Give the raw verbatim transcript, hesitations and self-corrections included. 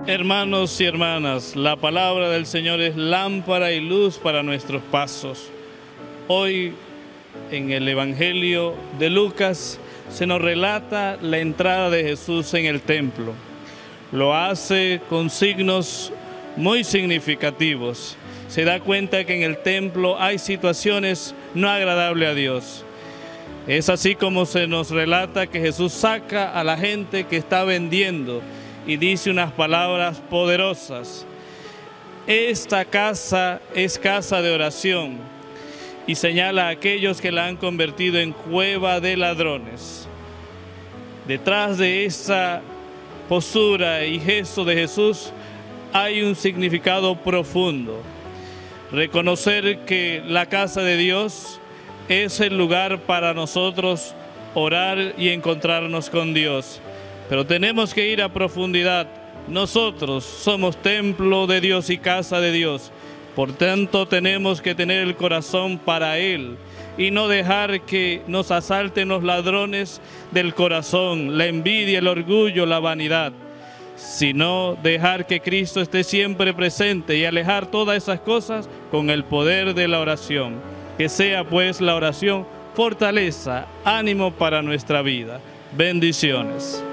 Hermanos y hermanas, la palabra del Señor es lámpara y luz para nuestros pasos. Hoy, en el Evangelio de Lucas, se nos relata la entrada de Jesús en el templo. Lo hace con signos muy significativos. Se da cuenta que en el templo hay situaciones no agradables a Dios. Es así como se nos relata que Jesús saca a la gente que está vendiendo y dice unas palabras poderosas. Esta casa es casa de oración, y señala a aquellos que la han convertido en cueva de ladrones. Detrás de esa postura y gesto de Jesús hay un significado profundo. Reconocer que la casa de Dios es el lugar para nosotros orar y encontrarnos con Dios. Pero tenemos que ir a profundidad. Nosotros somos templo de Dios y casa de Dios. Por tanto, tenemos que tener el corazón para Él y no dejar que nos asalten los ladrones del corazón, la envidia, el orgullo, la vanidad, sino dejar que Cristo esté siempre presente y alejar todas esas cosas con el poder de la oración. Que sea pues la oración fortaleza, ánimo para nuestra vida. Bendiciones.